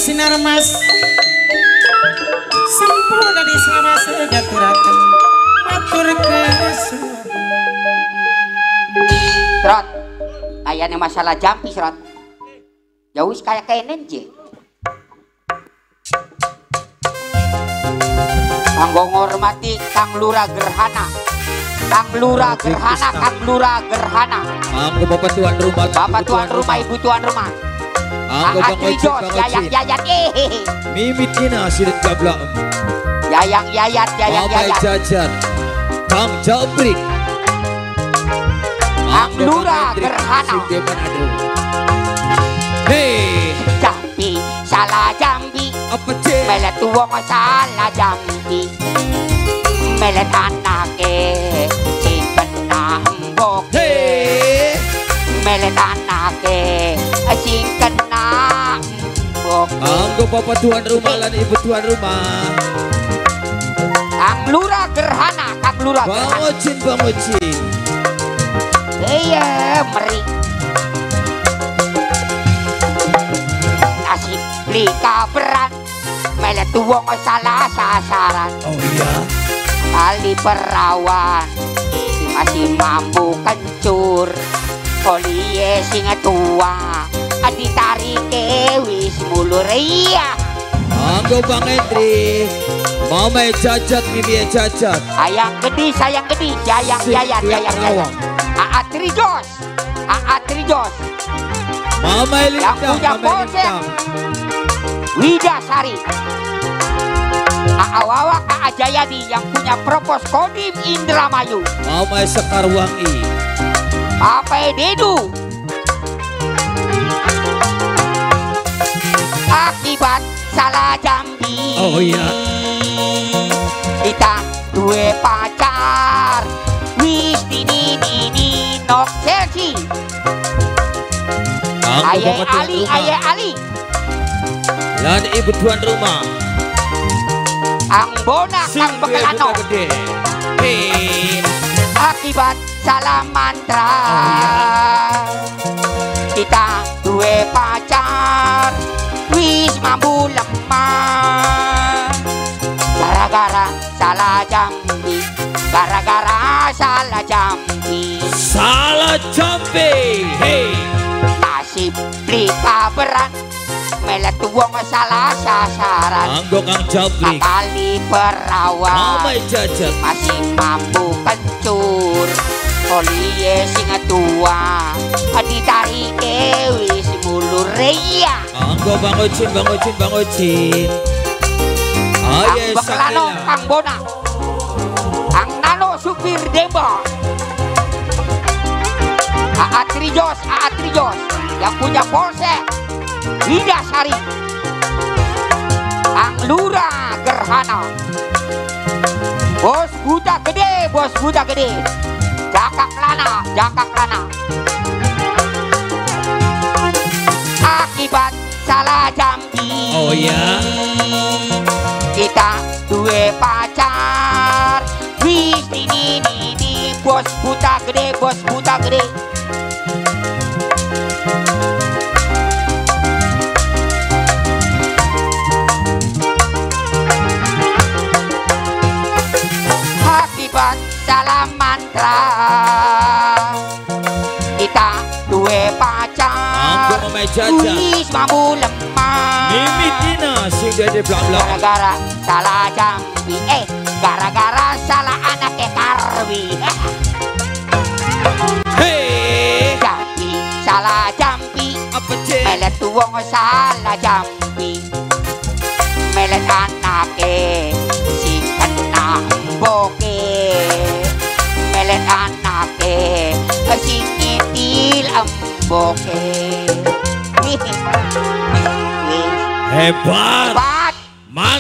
sinar mas sempurna di selama segaturakan matur kesuwen. Trot, kayaknya masalah jampi Trot. Jauh kayak kenen je. Kanggo ngormati Kang Lurah Gerhana. Kang Lurah Gerhana, Kang Lurah Gerhana. Anggo Bapak tuan rumah, Bapak tuan rumah, Ibu tuan rumah. Anggo Bang Ocit, Yayang Yayat, Mimit Ina sidet gabla. Yayang Yayat, Yayang Yayat. Jajan, Kang Jabrik. Kang Lurah Gerhana. Hei, Jambi, salah jambi. apa cek? Melet tuwong salah jambi. Melet anake sing kena embok. Hei, Melet anake sing kena embok. Anggo Bapak tuan rumah lan Ibu tuan rumah. Kang Lurah Gerhana, Kang Lurah Bang Gerhana. Ocin, Bang Ocin. Iya, meri. Nasib beli kaberan. Melet tuwong salah sasaran. Oh iya. Kali perawan masih mampu kencur. Kolie sing tua ditarike wis mulur iya. Anggo Bang Hendri. Mama jajat, Mimi jajat. Ayang gede, sayang gede, yayang yayat, yayang yayat. Aat Trijos, Aat Trijos. Mama Yang Elintang, punya Mama polsek Elintang. Widasari. Aawawak Aa Jayadi yang punya propos Kodim Indramayu. Mama Sekarwangi. Papa Dedu. Akibat salah jambi. Oh iya. Kita dua pacar. Wis dini nok Chelsea. Aye Ali, Aye Ali. Dan Ibu tuan rumah. Ang Bona, Kang Bekelano. Hei. Akibat salah mantra. Kita dua pacar. Wis mampu lemah. Gara-gara salah jambi. Gara-gara salah jambi. Salah jambi. Hei. Nasib beli kaberan. Melet tuwong salah sasaran. Anggo Kang Jabrik. Kali perawan Mama jajat. masih mampu kencur. Kolie sing tua ditarike wis mulur iya. Anggo Bang Ocin, Bang Ocin, Bang Ocin. Kang Aye Bekelano, sakila. Kang Bona, Kang Nano supir Demba. Aat Trijos, Aat Trijos yang punya polsek Widasari. Kang Lurah Gerhana. Bos buta gede, bos buta gede. Jakak lana, jakak lana. Akibat salah jambi. Oh ya. Kita dua pacar. Wis ini bos buta gede, bos buta gede. Akibat salah mantra. Kita dua pacar. Anggo Mama jajat. Wis mampu lemah. Mimi Tina sing dede blak-blak. Gara-gara salah jambi. Gara-gara salah anaknya Karwi. Hei. Jambi, salah jambi. Apa cek? Melet tuwong salah jambi. Melet anake si kena emboke. Melet anake si ngitil emboke. Hebat.